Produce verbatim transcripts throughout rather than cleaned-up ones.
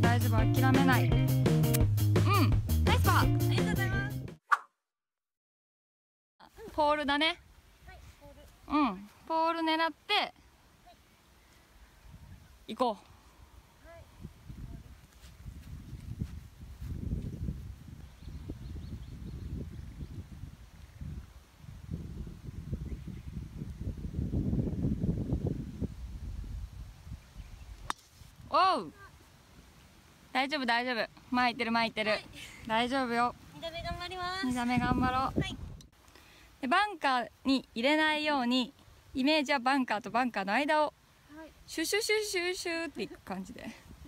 大丈夫、諦めない。うん、ナイスパー。 ありがとうございます。 ポールだね。 はい、ポール。 うん、ポール狙って行こう。おう、大丈夫大丈夫、巻いてる巻いてる、はい、大丈夫よ。 に打目頑張ります。 に打目頑張ろう。はい、でバンカーに入れないように、イメージはバンカーとバンカーの間をシュシュシュシュシュっていく感じで。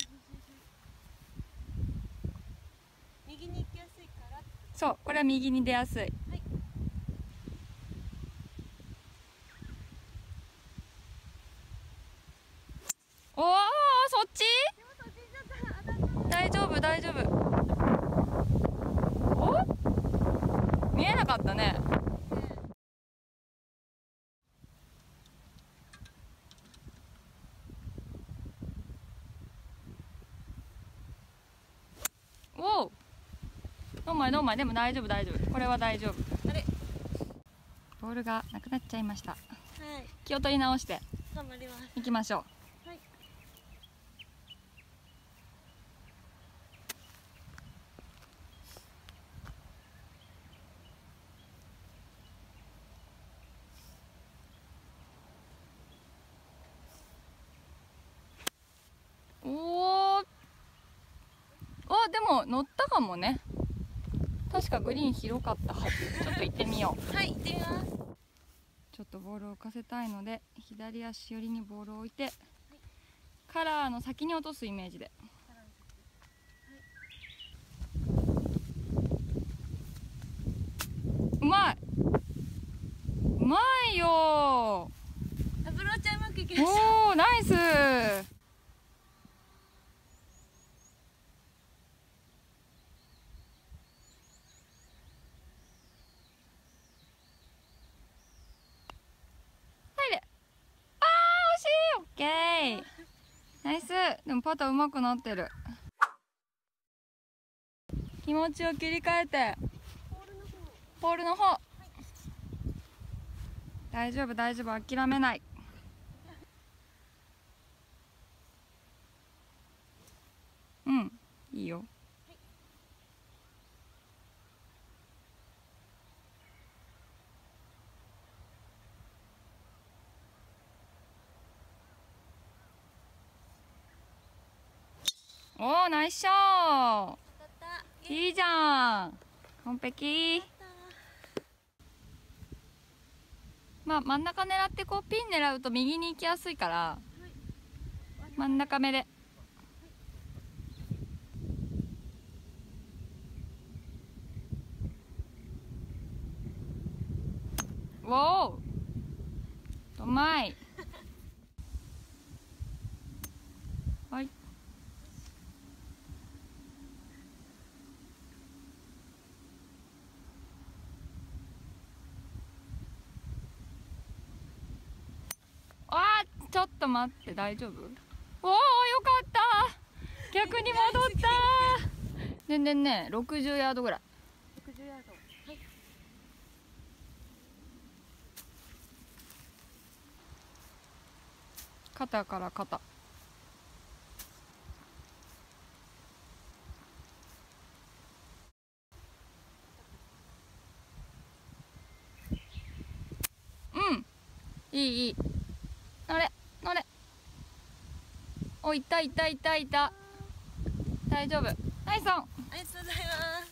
右に行きやすいから。 そう、これは右に出やすい。はい、おお、そっち？大丈夫大丈夫。お？見えなかったね。おお。どんまいどんまい、でも大丈夫大丈夫。これは大丈夫。 あれ？ ボールがなくなっちゃいました。はい。気を気取り直して頑張ります。 行きましょう。 はい。 おお。あ、でも乗ったかもね。確かグリーン広かったはず。ちょっと行ってみよう。 はい、行ってみます。 ちょっとボールを浮かせたいので、左足寄りにボールを置いて、はい、カラーの先に落とすイメージで。うまい。うまいよ。 アプローチはうまくいきました。 おお、ナイス。ナイス。でもパター上手くなってる。気持ちを切り替えてポールの方、はい、大丈夫大丈夫、諦めない。うん、いいよ。おー、ナイスショー。いいじゃん、完璧。まあ真ん中狙って、こうピン狙うと右に行きやすいから、真ん中目で。おお、うまい。はい。あー、ちょっと待って、大丈夫？おお、よかった。逆に戻った。全然ね、ろくじゅうヤードぐらい。 ろくじゅうヤード。はい。 肩から肩。うん、いいいい。乗れ乗れ。お、いたいたいたいた。大丈夫。ナイスオン。 ありがとうございます。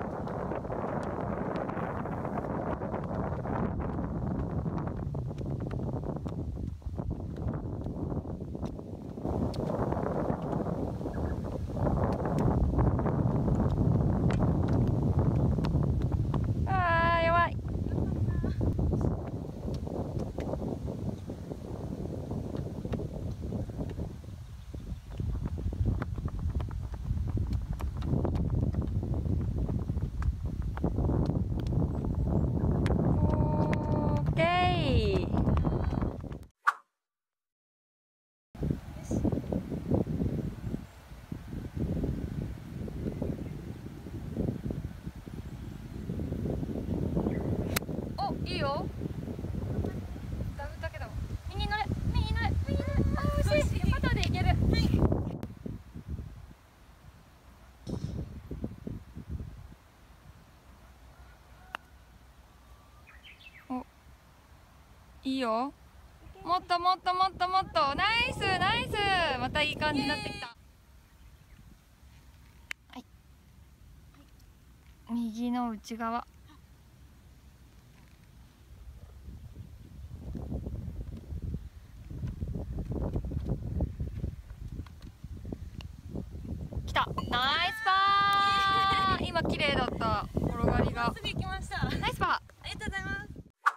あー、弱い。 よ。ダブったけど右乗れ右乗れ右乗れ。あー惜しい。パターでいける。おいいよ。もっともっともっともっと。ナイスナイス。またいい感じになってきた。はい、右の内側。来た。ナイスパー。今綺麗だった。転がりが。 すぐ行きました。 ナイスパー。 ありがとうございます。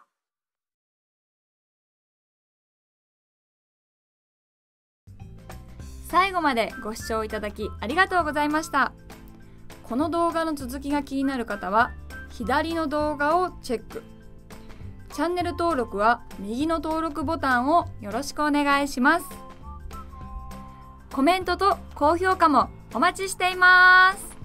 最後までご視聴いただきありがとうございました。この動画の続きが気になる方は左の動画をチェック。チャンネル登録は右の登録ボタンをよろしくお願いします。コメントと高評価もお待ちしています。